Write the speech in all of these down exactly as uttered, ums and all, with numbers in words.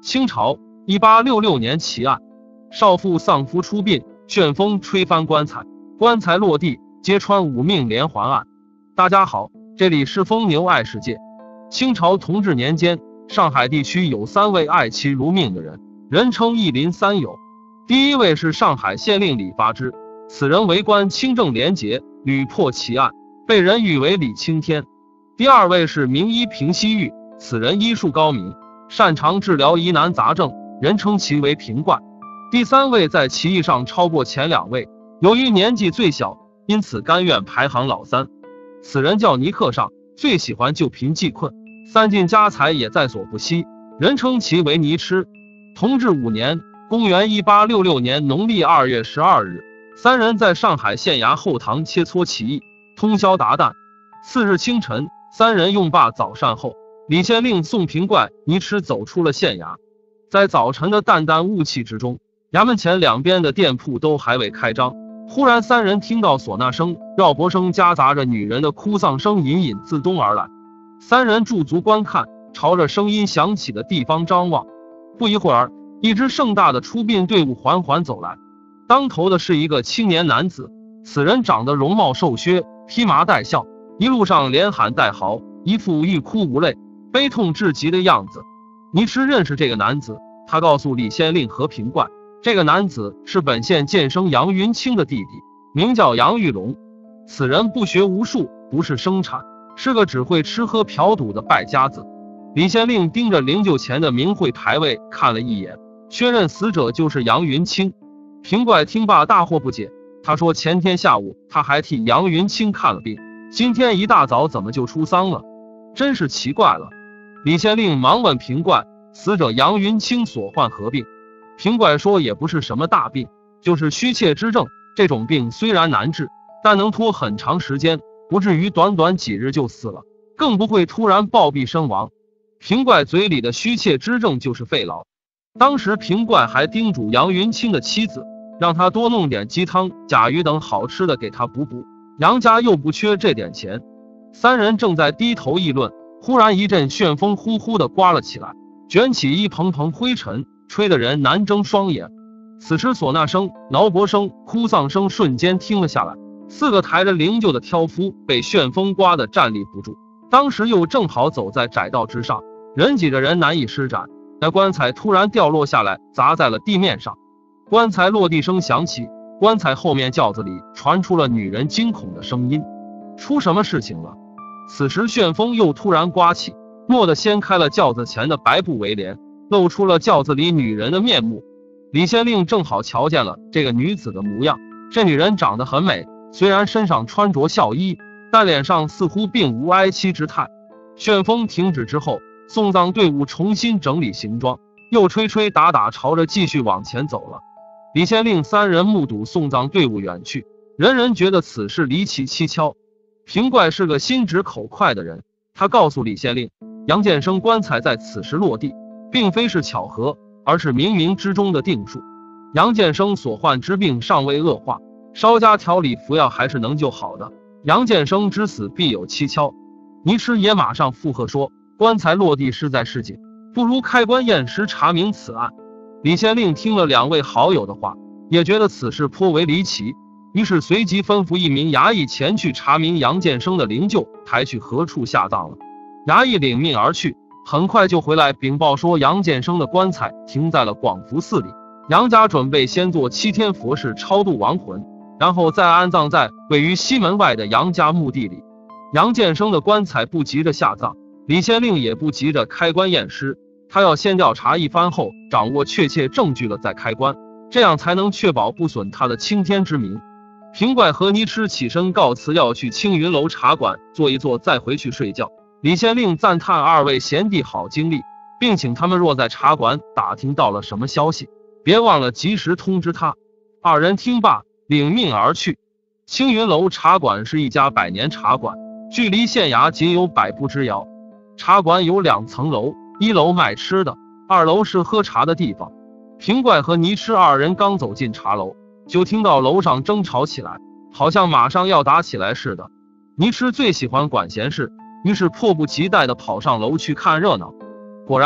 清朝一八六六年奇案，少妇丧夫出殡，旋风吹翻棺材，棺材落地，揭穿五命连环案。大家好，这里是疯牛爱世界。清朝同治年间，上海地区有三位爱妻如命的人，人称义林三友。第一位是上海县令李发之，此人为官清正廉洁，屡破奇案，被人誉为李青天。第二位是名医平西玉，此人医术高明，擅长治疗疑难杂症，人称其为平怪。第三位在棋艺上超过前两位，由于年纪最小，因此甘愿排行老三。此人叫尼克尚，最喜欢救贫济困，散尽家财也在所不惜，人称其为尼痴。同治五年，公元一八六六年农历二月十二日，三人在上海县衙后堂切磋棋艺，通宵达旦。次日清晨，三人用罢早膳后，李县令宋平怪、尼痴走出了县衙。在早晨的淡淡雾气之中，衙门前两边的店铺都还未开张，忽然三人听到唢呐声、绕脖声夹杂着女人的哭丧声隐隐自东而来。三人驻足观看，朝着声音响起的地方张望。不一会儿，一支盛大的出殡队伍缓缓走来，当头的是一个青年男子，此人长得容貌瘦削，披麻戴孝，一路上连喊带嚎，一副欲哭无泪、悲痛至极的样子。尼痴认识这个男子，他告诉李县令和平怪，这个男子是本县剑生杨云清的弟弟，名叫杨玉龙。此人不学无术，不是生产，是个只会吃喝嫖赌的败家子。李县令盯着灵柩前的名讳牌位看了一眼，确认死者就是杨云清。平怪听罢大惑不解，他说前天下午他还替杨云清看了病，今天一大早怎么就出丧了？真是奇怪了。李县令忙问平怪，死者杨云清所患何病？平怪说也不是什么大病，就是虚怯之症，这种病虽然难治，但能拖很长时间，不至于短短几日就死了，更不会突然暴毙身亡。平怪嘴里的虚怯之症就是肺痨。当时平怪还叮嘱杨云清的妻子，让他多弄点鸡汤、甲鱼等好吃的给他补补，杨家又不缺这点钱。三人正在低头议论，忽然一阵旋风呼呼地刮了起来，卷起一蓬蓬灰尘，吹得人难睁双眼。此时唢呐声、挠脖声、哭丧声瞬间停了下来，四个抬着灵柩的挑夫被旋风刮得站立不住，当时又正好走在窄道之上，人挤着人难以施展。那棺材突然掉落下来，砸在了地面上。棺材落地声响起，棺材后面轿子里传出了女人惊恐的声音：出什么事情了？此时旋风又突然刮起，蓦地掀开了轿子前的白布围帘，露出了轿子里女人的面目。李县令正好瞧见了这个女子的模样，这女人长得很美，虽然身上穿着孝衣，但脸上似乎并无哀戚之态。旋风停止之后，送葬队伍重新整理行装，又吹吹打打朝着继续往前走了。李县令三人目睹送葬队伍远去，人人觉得此事离奇蹊跷。平怪是个心直口快的人，他告诉李县令，杨建生棺材在此时落地，并非是巧合，而是冥冥之中的定数。杨建生所患之病尚未恶化，稍加调理服药还是能救好的。杨建生之死必有蹊跷。尼痴也马上附和说，棺材落地势在示警，不如开棺验尸查明此案。李县令听了两位好友的话，也觉得此事颇为离奇，于是随即吩咐一名衙役前去查明杨建生的灵柩抬去何处下葬了。衙役领命而去，很快就回来禀报说，杨建生的棺材停在了广福寺里，杨家准备先做七天佛事超度亡魂，然后再安葬在位于西门外的杨家墓地里。杨建生的棺材不急着下葬，李县令也不急着开棺验尸，他要先调查一番后，掌握确切证据了再开棺，这样才能确保不损他的青天之名。平怪和尼痴起身告辞，要去青云楼茶馆坐一坐，再回去睡觉。李县令赞叹二位贤弟好精力，并请他们若在茶馆打听到了什么消息，别忘了及时通知他。二人听罢，领命而去。青云楼茶馆是一家百年茶馆，距离县衙仅有百步之遥。茶馆有两层楼，一楼卖吃的，二楼是喝茶的地方。平怪和尼痴二人刚走进茶楼，就听到楼上争吵起来，好像马上要打起来似的。尼痴最喜欢管闲事，于是迫不及待地跑上楼去看热闹。果然，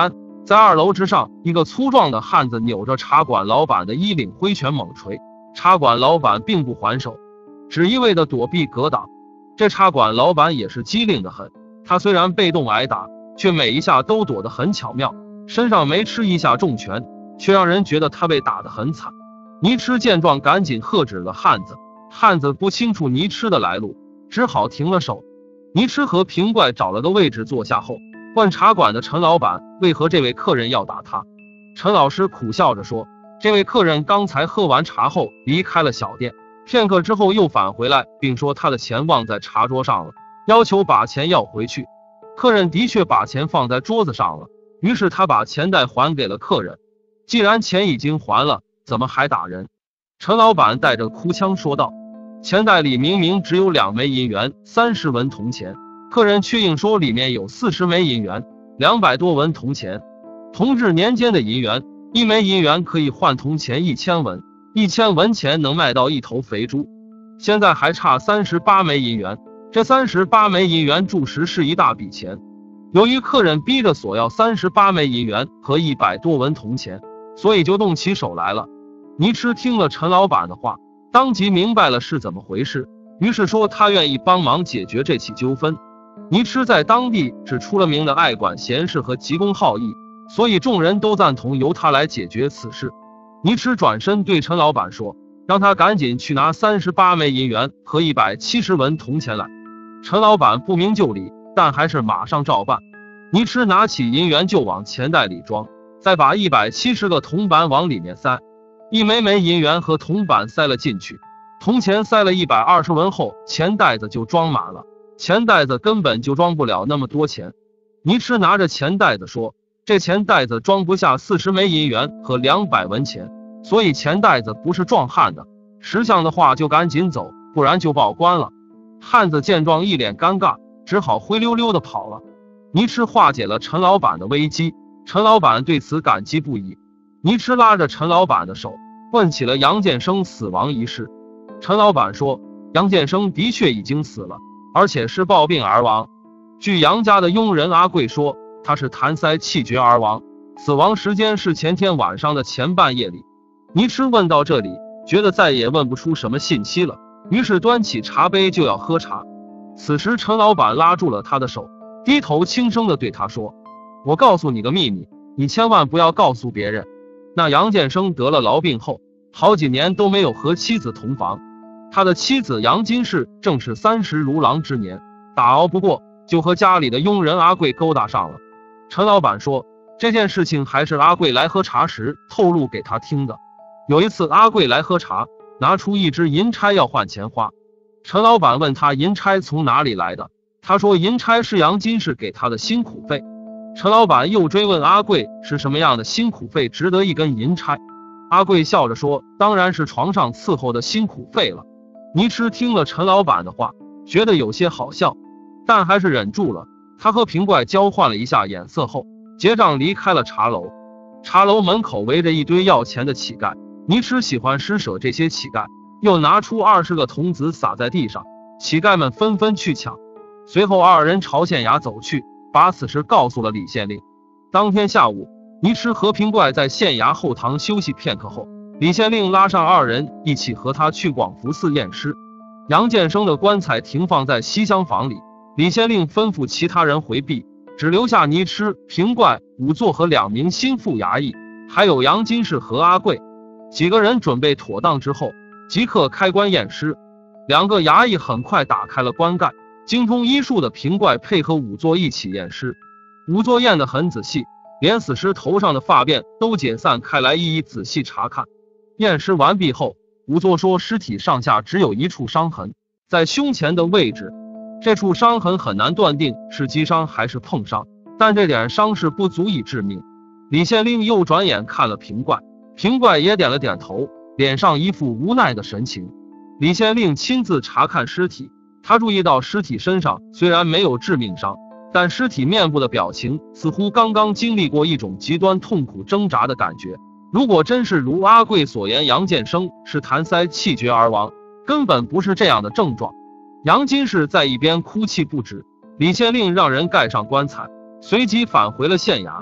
在二楼之上，一个粗壮的汉子扭着茶馆老板的衣领，挥拳猛捶。茶馆老板并不还手，只一味的躲避格挡。这茶馆老板也是机灵的很，他虽然被动挨打，却每一下都躲得很巧妙，身上没吃一下重拳，却让人觉得他被打得很惨。倪痴见状，赶紧喝止了汉子。汉子不清楚倪痴的来路，只好停了手。倪痴和平怪找了个位置坐下后，问茶馆的陈老板为何这位客人要打他。陈老师苦笑着说，这位客人刚才喝完茶后离开了小店，片刻之后又返回来，并说他的钱忘在茶桌上了，要求把钱要回去。客人的确把钱放在桌子上了，于是他把钱袋还给了客人。既然钱已经还了，怎么还打人？陈老板带着哭腔说道，钱袋里明明只有两枚银元，三十文铜钱，客人却硬说里面有四十枚银元，两百多文铜钱。同治年间的银元，一枚银元可以换铜钱一千文，一千文钱能卖到一头肥猪。现在还差三十八枚银元，这三十八枚银元著实是一大笔钱。由于客人逼着索要三十八枚银元和一百多文铜钱，所以就动起手来了。倪痴听了陈老板的话，当即明白了是怎么回事，于是说他愿意帮忙解决这起纠纷。倪痴在当地是出了名的爱管闲事和急公好义，所以众人都赞同由他来解决此事。倪痴转身对陈老板说，让他赶紧去拿三十八枚银元和一百七十文铜钱来。陈老板不明就里，但还是马上照办。倪痴拿起银元就往钱袋里装，再把一百七十个铜板往里面塞，一枚枚银元和铜板塞了进去。铜钱塞了一百二十文后，钱袋子就装满了。钱袋子根本就装不了那么多钱。倪痴拿着钱袋子说，这钱袋子装不下四十枚银元和两百文钱，所以钱袋子不是壮汉的，识相的话就赶紧走，不然就报官了。汉子见状一脸尴尬，只好灰溜溜的跑了。倪痴化解了陈老板的危机，陈老板对此感激不已。倪痴拉着陈老板的手，问起了杨建生死亡一事。陈老板说，杨建生的确已经死了，而且是暴病而亡。据杨家的佣人阿贵说，他是痰塞气绝而亡，死亡时间是前天晚上的前半夜里。倪痴问到这里，觉得再也问不出什么信息了，于是端起茶杯就要喝茶。此时陈老板拉住了他的手，低头轻声地对他说，我告诉你个秘密，你千万不要告诉别人。那杨建生得了痨病后，好几年都没有和妻子同房，他的妻子杨金氏正是三十如狼之年，打熬不过，就和家里的佣人阿贵勾搭上了。陈老板说，这件事情还是阿贵来喝茶时透露给他听的。有一次阿贵来喝茶，拿出一支银钗要换钱花。陈老板问他银钗从哪里来的，他说银钗是杨金氏给他的辛苦费。陈老板又追问阿贵是什么样的辛苦费值得一根银钗。阿贵笑着说，当然是床上伺候的辛苦费了。倪痴听了陈老板的话，觉得有些好笑，但还是忍住了。他和平怪交换了一下眼色后，结账离开了茶楼。茶楼门口围着一堆要钱的乞丐，倪痴喜欢施舍这些乞丐，又拿出二十个铜子撒在地上，乞丐们纷纷去抢。随后二人朝县衙走去，把此事告诉了李县令。当天下午，倪痴和平怪在县衙后堂休息片刻后，李县令拉上二人一起和他去广福寺验尸。杨建生的棺材停放在西厢房里，李县令吩咐其他人回避，只留下倪痴、平怪、仵作和两名心腹衙役，还有杨金氏和阿贵。几个人准备妥当之后，即刻开棺验尸。两个衙役很快打开了棺盖，精通医术的平怪配合仵作一起验尸。仵作验得很仔细，连死尸头上的发辫都解散开来，一一仔细查看。验尸完毕后，仵作说尸体上下只有一处伤痕，在胸前的位置。这处伤痕很难断定是击伤还是碰伤，但这点伤势不足以致命。李县令又转眼看了平怪，平怪也点了点头，脸上一副无奈的神情。李县令亲自查看尸体，他注意到尸体身上虽然没有致命伤，但尸体面部的表情似乎刚刚经历过一种极端痛苦挣扎的感觉。如果真是如阿贵所言，杨建生是痰塞气绝而亡，根本不是这样的症状。杨金氏在一边哭泣不止，李县令让人盖上棺材，随即返回了县衙。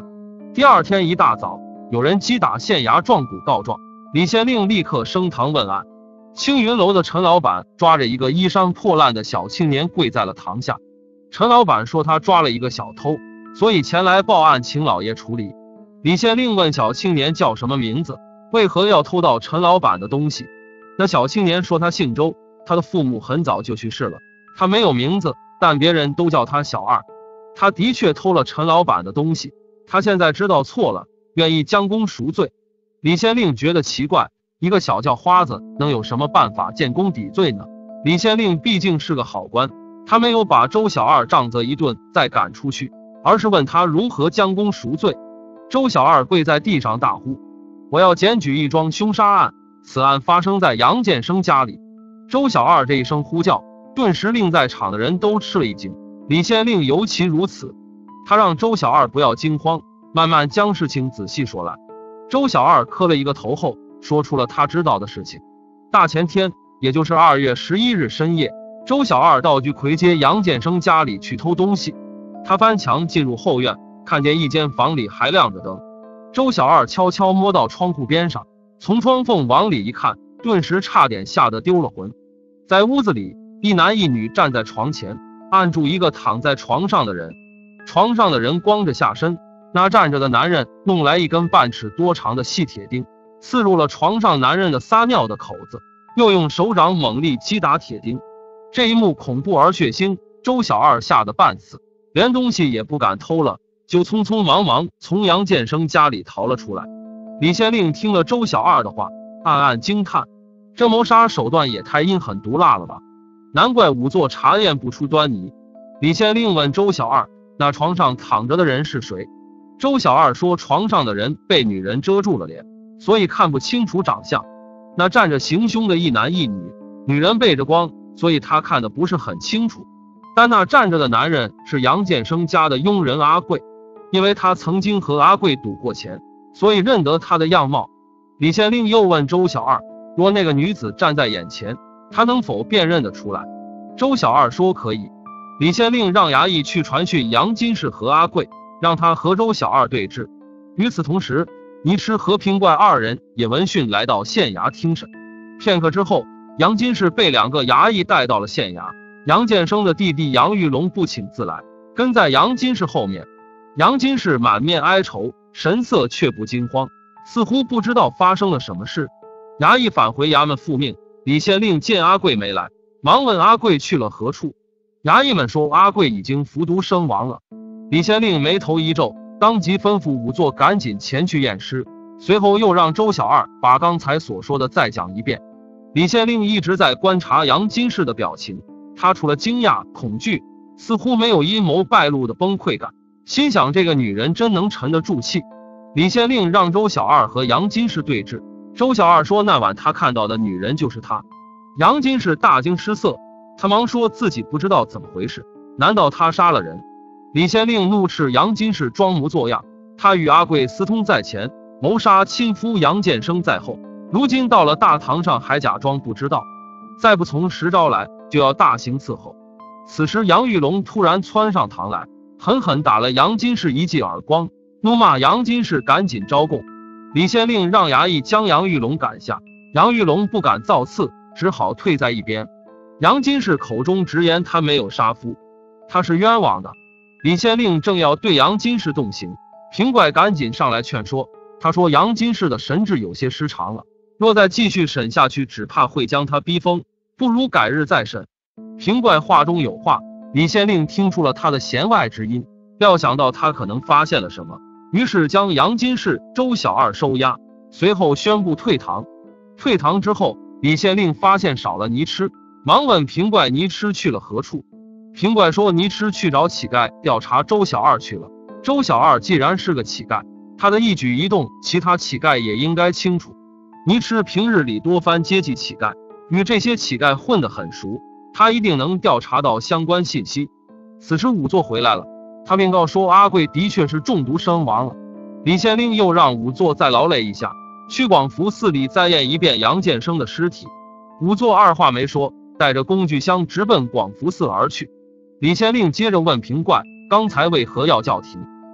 第二天一大早，有人击打县衙状鼓告状，李县令立刻升堂问案。青云楼的陈老板抓着一个衣衫破烂的小青年跪在了堂下。陈老板说他抓了一个小偷，所以前来报案请老爷处理。李县令问小青年叫什么名字，为何要偷到陈老板的东西。那小青年说他姓周，他的父母很早就去世了，他没有名字，但别人都叫他小二。他的确偷了陈老板的东西，他现在知道错了，愿意将功赎罪。李县令觉得奇怪，一个小叫花子能有什么办法建功抵罪呢？李县令毕竟是个好官，他没有把周小二杖责一顿再赶出去，而是问他如何将功赎罪。周小二跪在地上大呼：我要检举一桩凶杀案，此案发生在杨建生家里。周小二这一声呼叫，顿时令在场的人都吃了一惊，李县令尤其如此。他让周小二不要惊慌，慢慢将事情仔细说来。周小二磕了一个头后，说出了他知道的事情。大前天，也就是二月十一日深夜，周小二到聚魁街杨建生家里去偷东西。他翻墙进入后院，看见一间房里还亮着灯。周小二悄悄摸到窗户边上，从窗缝往里一看，顿时差点吓得丢了魂。在屋子里，一男一女站在床前，按住一个躺在床上的人。床上的人光着下身，那站着的男人弄来一根半尺多长的细铁钉，刺入了床上男人的撒尿的口子，又用手掌猛力击打铁钉。这一幕恐怖而血腥，周小二吓得半死，连东西也不敢偷了，就匆匆忙忙从杨建生家里逃了出来。李县令听了周小二的话，暗暗惊叹，这谋杀手段也太阴狠毒辣了吧，难怪仵作查验不出端倪。李县令问周小二，那床上躺着的人是谁？周小二说，床上的人被女人遮住了脸，所以看不清楚长相。那站着行凶的一男一女，女人背着光，所以他看得不是很清楚。但那站着的男人是杨建生家的佣人阿贵，因为他曾经和阿贵赌过钱，所以认得他的样貌。李县令又问周小二，若那个女子站在眼前，他能否辨认得出来？周小二说可以。李县令让衙役去传讯杨金氏和阿贵，让他和周小二对峙。与此同时，倪痴和平怪二人也闻讯来到县衙听审。片刻之后，杨金氏被两个衙役带到了县衙。杨建生的弟弟杨玉龙不请自来，跟在杨金氏后面。杨金氏满面哀愁，神色却不惊慌，似乎不知道发生了什么事。衙役返回衙门复命。李县令见阿贵没来，忙问阿贵去了何处。衙役们说阿贵已经服毒身亡了。李县令眉头一皱，当即吩咐仵作赶紧前去验尸，随后又让周小二把刚才所说的再讲一遍。李县令一直在观察杨金氏的表情，他除了惊讶恐惧，似乎没有阴谋败露的崩溃感，心想这个女人真能沉得住气。李县令让周小二和杨金氏对峙，周小二说那晚他看到的女人就是她。杨金氏大惊失色，他忙说自己不知道怎么回事，难道他杀了人？李县令怒斥杨金氏装模作样，他与阿贵私通在前，谋杀亲夫杨建生在后，如今到了大堂上还假装不知道，再不从实招来就要大刑伺候。此时杨玉龙突然窜上堂来，狠狠打了杨金氏一记耳光，怒骂杨金氏赶紧招供。李县令让衙役将杨玉龙赶下，杨玉龙不敢造次，只好退在一边。杨金氏口中直言他没有杀夫，他是冤枉的。李县令正要对杨金氏动刑，平怪赶紧上来劝说，他说杨金氏的神智有些失常了，若再继续审下去，只怕会将他逼疯，不如改日再审。平怪话中有话，李县令听出了他的弦外之音，料想到他可能发现了什么，于是将杨金氏、周小二收押，随后宣布退堂。退堂之后，李县令发现少了倪痴，忙问平怪倪痴去了何处。平怪说倪痴去找乞丐调查周小二去了。周小二既然是个乞丐，他的一举一动其他乞丐也应该清楚。倪痴平日里多番接济乞丐，与这些乞丐混得很熟，他一定能调查到相关信息。此时仵作回来了，他便告说阿贵的确是中毒身亡了。李县令又让仵作再劳累一下，去广福寺里再验一遍杨建生的尸体。仵作二话没说，带着工具箱直奔广福寺而去。李县令接着问平怪，刚才为何要叫停？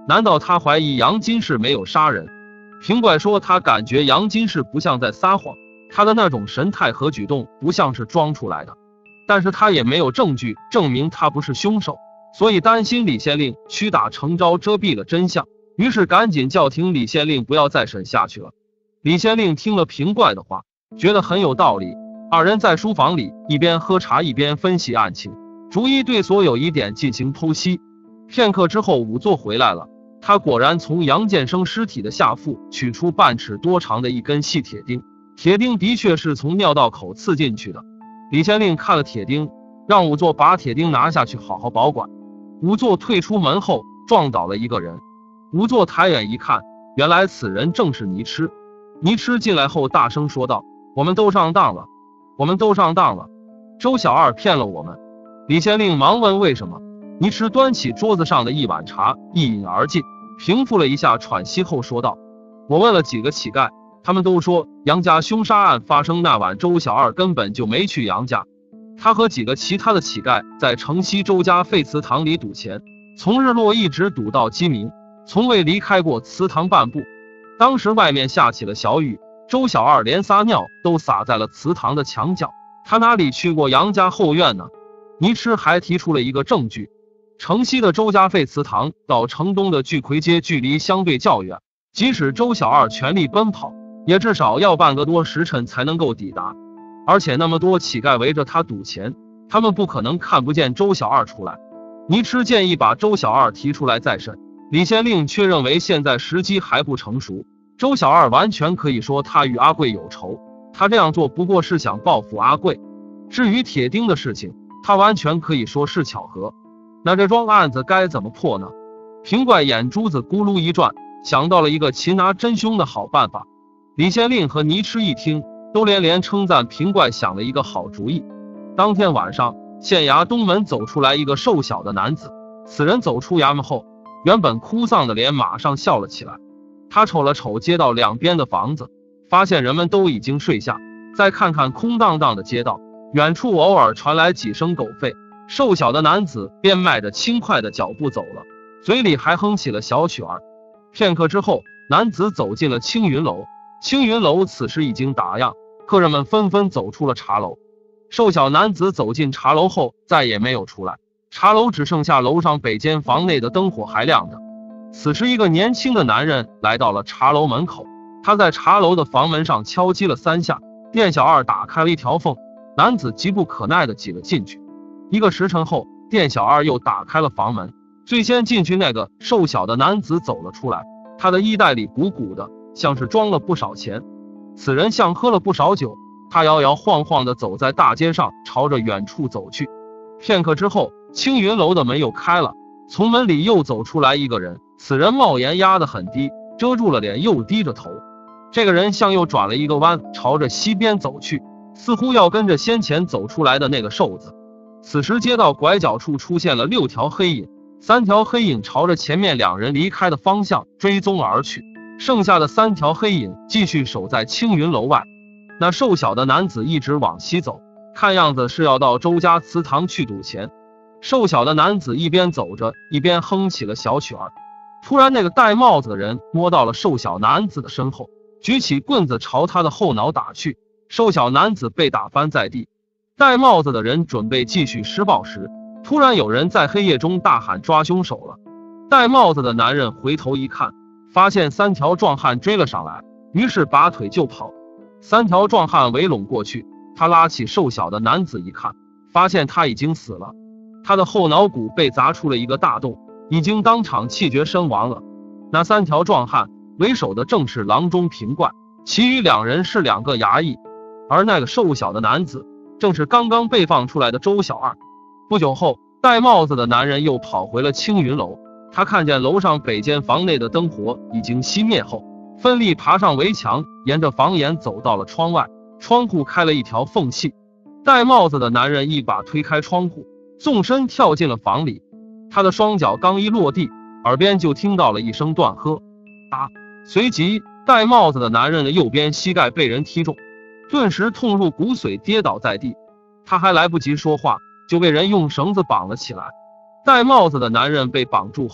难道他怀疑杨金氏没有杀人？平怪说他感觉杨金氏不像在撒谎，他的那种神态和举动不像是装出来的，但是他也没有证据证明他不是凶手，所以担心李县令屈打成招遮蔽了真相，于是赶紧叫停李县令不要再审下去了。李县令听了平怪的话，觉得很有道理，二人在书房里一边喝茶一边分析案情，逐一对所有疑点进行剖析。片刻之后，仵作回来了，他果然从杨建生尸体的下腹取出半尺多长的一根细铁钉，铁钉的确是从尿道口刺进去的。李县令看了铁钉，让仵作把铁钉拿下去好好保管。仵作退出门后撞倒了一个人，仵作抬眼一看，原来此人正是倪痴。倪痴进来后大声说道：我们都上当了，我们都上当了，周小二骗了我们。李县令忙问为什么，倪痴端起桌子上的一碗茶一饮而尽，平复了一下喘息后说道：我问了几个乞丐，他们都说杨家凶杀案发生那晚周小二根本就没去杨家，他和几个其他的乞丐在城西周家废祠堂里赌钱，从日落一直赌到鸡鸣，从未离开过祠堂半步。当时外面下起了小雨，周小二连撒尿都洒在了祠堂的墙角，他哪里去过杨家后院呢？倪痴还提出了一个证据，城西的周家废祠堂到城东的聚魁街距离相对较远，即使周小二全力奔跑，也至少要半个多时辰才能够抵达，而且那么多乞丐围着他赌钱，他们不可能看不见周小二出来。倪痴建议把周小二提出来再审，李县令却认为现在时机还不成熟，周小二完全可以说他与阿贵有仇，他这样做不过是想报复阿贵。至于铁钉的事情，他完全可以说是巧合。那这桩案子该怎么破呢？平怪眼珠子咕噜一转，想到了一个擒拿真凶的好办法。李县令和倪痴一听，都连连称赞平怪想了一个好主意。当天晚上，县衙东门走出来一个瘦小的男子，此人走出衙门后，原本哭丧的脸马上笑了起来。他瞅了瞅街道两边的房子，发现人们都已经睡下，再看看空荡荡的街道，远处偶尔传来几声狗吠，瘦小的男子便迈着轻快的脚步走了，嘴里还哼起了小曲儿。片刻之后，男子走进了青云楼。青云楼此时已经打烊，客人们纷纷走出了茶楼。瘦小男子走进茶楼后再也没有出来，茶楼只剩下楼上北间房内的灯火还亮着。此时一个年轻的男人来到了茶楼门口，他在茶楼的房门上敲击了三下，店小二打开了一条缝，男子急不可耐地挤了进去。一个时辰后，店小二又打开了房门，最先进去那个瘦小的男子走了出来，他的衣袋里鼓鼓的，像是装了不少钱。此人像喝了不少酒，他摇摇晃晃地走在大街上，朝着远处走去。片刻之后，青云楼的门又开了，从门里又走出来一个人，此人帽檐压得很低，遮住了脸，又低着头。这个人向右转了一个弯，朝着西边走去，似乎要跟着先前走出来的那个瘦子。此时街道拐角处出现了六条黑影，三条黑影朝着前面两人离开的方向追踪而去，剩下的三条黑影继续守在青云楼外。那瘦小的男子一直往西走，看样子是要到周家祠堂去赌钱。瘦小的男子一边走着一边哼起了小曲儿。突然那个戴帽子的人摸到了瘦小男子的身后，举起棍子朝他的后脑打去，瘦小男子被打翻在地。戴帽子的人准备继续施暴时，突然有人在黑夜中大喊抓凶手了。戴帽子的男人回头一看，发现三条壮汉追了上来，于是拔腿就跑。三条壮汉围拢过去，他拉起瘦小的男子一看，发现他已经死了，他的后脑骨被砸出了一个大洞，已经当场气绝身亡了。那三条壮汉为首的正是郎中平怪，其余两人是两个衙役，而那个瘦小的男子正是刚刚被放出来的周小二。不久后，戴帽子的男人又跑回了青云楼，他看见楼上北间房内的灯火已经熄灭后，奋力爬上围墙，沿着房檐走到了窗外，窗户开了一条缝隙。戴帽子的男人一把推开窗户，纵身跳进了房里。他的双脚刚一落地，耳边就听到了一声断喝，打！随即戴帽子的男人的右边膝盖被人踢中，顿时痛入骨髓，跌倒在地。他还来不及说话，就被人用绳子绑了起来。戴帽子的男人被绑住后，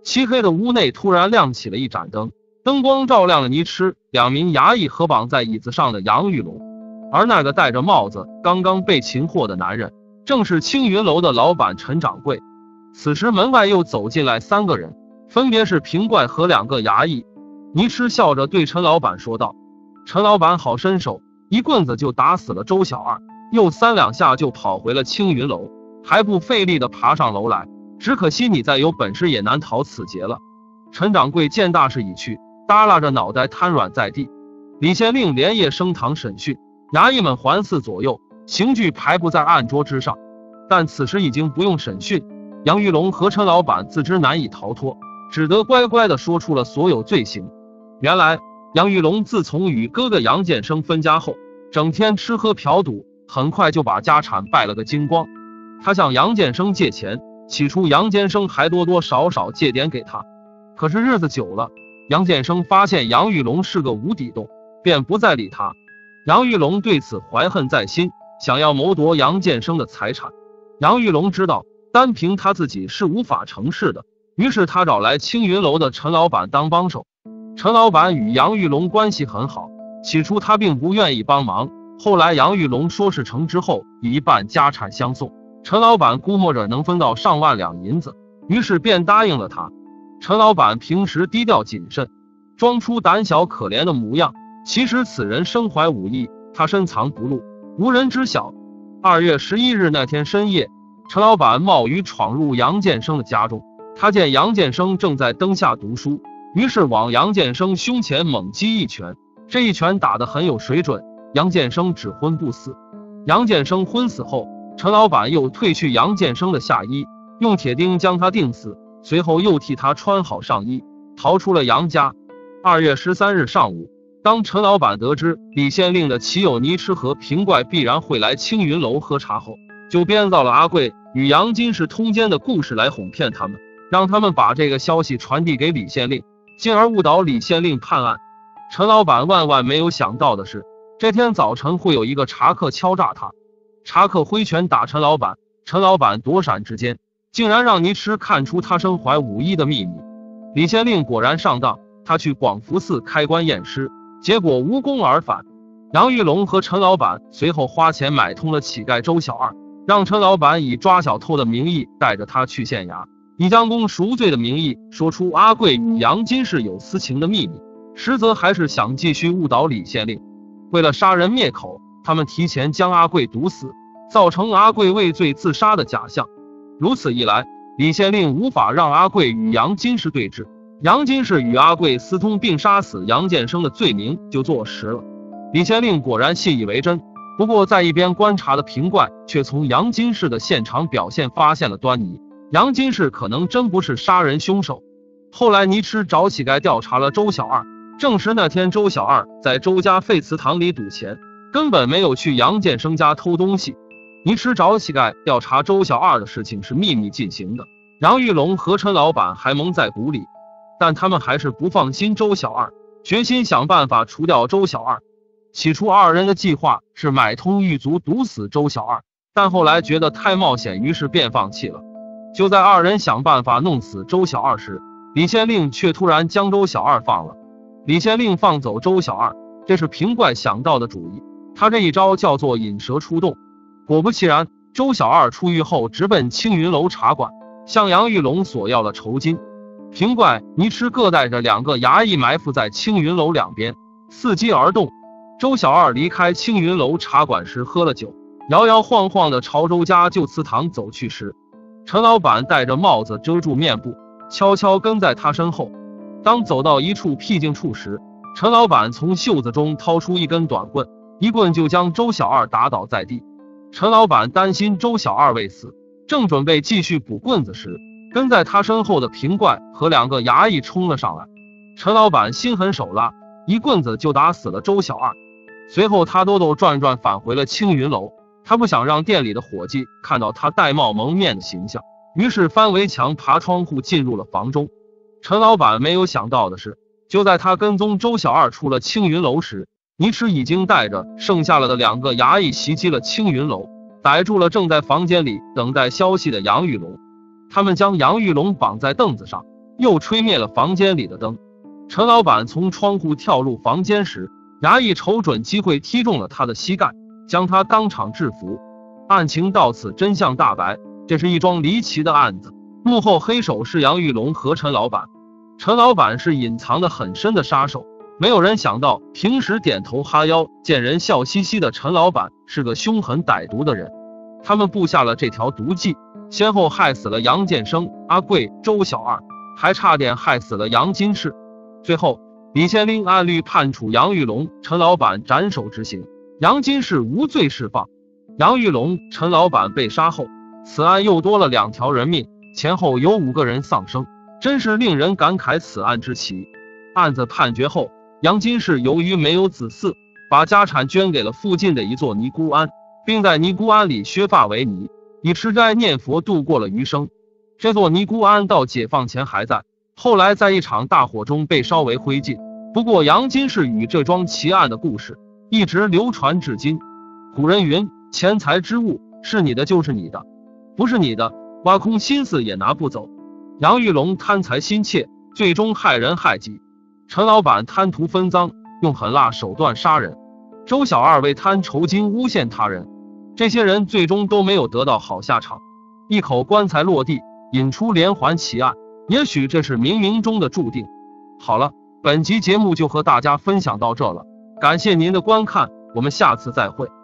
漆黑的屋内突然亮起了一盏灯，灯光照亮了尼吃、两名衙役合绑在椅子上的杨玉龙，而那个戴着帽子、刚刚被擒获的男人，正是青云楼的老板陈掌柜。此时门外又走进来三个人，分别是平怪和两个衙役。尼吃笑着对陈老板说道：“陈老板好身手，一棍子就打死了周小二，又三两下就跑回了青云楼，还不费力地爬上楼来。只可惜你再有本事也难逃此劫了。”陈掌柜见大势已去，耷拉着脑袋瘫软在地。李县令连夜升堂审讯，衙役们环伺左右，刑具排布在案桌之上。但此时已经不用审讯，杨玉龙和陈老板自知难以逃脱，只得乖乖地说出了所有罪行。原来杨玉龙自从与哥哥杨建生分家后，整天吃喝嫖赌，很快就把家产败了个精光。他向杨建生借钱，起初杨建生还多多少少借点给他，可是日子久了，杨建生发现杨玉龙是个无底洞，便不再理他。杨玉龙对此怀恨在心，想要谋夺杨建生的财产。杨玉龙知道单凭他自己是无法成事的，于是他找来青云楼的陈老板当帮手。陈老板与杨玉龙关系很好，起初他并不愿意帮忙，后来杨玉龙说事成之后，以一半家产相送，陈老板估摸着能分到上万两银子，于是便答应了他。陈老板平时低调谨慎，装出胆小可怜的模样，其实此人身怀武艺，他深藏不露，无人知晓。二月十一日那天深夜，陈老板冒雨闯入杨建生的家中，他见杨建生正在灯下读书，于是往杨建生胸前猛击一拳，这一拳打得很有水准，杨建生只昏不死。杨建生昏死后，陈老板又褪去杨建生的下衣，用铁钉将他钉死，随后又替他穿好上衣，逃出了杨家。二月十三日上午，当陈老板得知李县令的骑友尼吃和平怪必然会来青云楼喝茶后，就编造了阿贵与杨金氏通奸的故事来哄骗他们，让他们把这个消息传递给李县令，进而误导李县令判案。陈老板万万没有想到的是，这天早晨会有一个茶客敲诈他。茶客挥拳打陈老板，陈老板躲闪之间，竟然让尼吃看出他身怀武艺的秘密。李县令果然上当，他去广福寺开棺验尸，结果无功而返。杨玉龙和陈老板随后花钱买通了乞丐周小二，让陈老板以抓小偷的名义带着他去县衙，以将功赎罪的名义说出阿贵与杨金氏有私情的秘密，实则还是想继续误导李县令。为了杀人灭口，他们提前将阿贵毒死，造成阿贵畏罪自杀的假象。如此一来，李县令无法让阿贵与杨金氏对峙，杨金氏与阿贵私通并杀死杨建生的罪名就坐实了。李县令果然信以为真，不过在一边观察的平怪却从杨金氏的现场表现发现了端倪，杨金氏可能真不是杀人凶手。后来尼吃找乞丐调查了周小二，证实那天周小二在周家废祠堂里赌钱，根本没有去杨建生家偷东西。尼吃找乞丐调查周小二的事情是秘密进行的，杨玉龙和陈老板还蒙在鼓里，但他们还是不放心周小二，决心想办法除掉周小二。起初二人的计划是买通狱卒毒死周小二，但后来觉得太冒险，于是便放弃了。就在二人想办法弄死周小二时，李县令却突然将周小二放了。李县令放走周小二，这是平怪想到的主意，他这一招叫做引蛇出洞。果不其然，周小二出狱后直奔青云楼茶馆，向杨玉龙索要了酬金。平怪、尼吃各带着两个衙役埋伏在青云楼两边，伺机而动。周小二离开青云楼茶馆时喝了酒，摇摇晃晃地朝周家旧祠堂走去时，陈老板戴着帽子遮住面部，悄悄跟在他身后。当走到一处僻静处时，陈老板从袖子中掏出一根短棍，一棍就将周小二打倒在地。陈老板担心周小二未死，正准备继续补棍子时，跟在他身后的平怪和两个衙役冲了上来。陈老板心狠手辣，一棍子就打死了周小二。随后他兜兜转转返回了青云楼，他不想让店里的伙计看到他戴帽蒙面的形象，于是翻围墙爬窗户进入了房中。陈老板没有想到的是，就在他跟踪周小二出了青云楼时，尼吃已经带着剩下了的两个衙役袭击了青云楼，逮住了正在房间里等待消息的杨玉龙。他们将杨玉龙绑在凳子上， 又吹灭了房间里的灯。陈老板从窗户跳入房间时，衙役瞅准机会踢中了他的膝盖，将他当场制服。案情到此真相大白，这是一桩离奇的案子，幕后黑手是杨玉龙和陈老板。陈老板是隐藏得很深的杀手，没有人想到平时点头哈腰、见人笑嘻嘻的陈老板是个凶狠歹毒的人。他们布下了这条毒计，先后害死了杨建生、阿贵、周小二，还差点害死了杨金士。最后李先令按律判处杨玉龙、陈老板斩首执行，杨金士无罪释放。杨玉龙、陈老板被杀后，此案又多了两条人命，前后有五个人丧生，真是令人感慨此案之奇。案子判决后，杨金士由于没有子嗣，把家产捐给了附近的一座尼姑庵，并在尼姑庵里削发为尼，以吃斋念佛度过了余生。这座尼姑庵到解放前还在，后来在一场大火中被烧为灰烬。不过杨金士与这桩奇案的故事一直流传至今。古人云，钱财之物，是你的就是你的，不是你的，挖空心思也拿不走。杨玉龙贪财心切，最终害人害己；陈老板贪图分赃，用狠辣手段杀人；周小二为贪酬金诬陷他人。这些人最终都没有得到好下场，一口棺材落地，引出连环奇案，也许这是冥冥中的注定。好了，本集节目就和大家分享到这了，感谢您的观看，我们下次再会。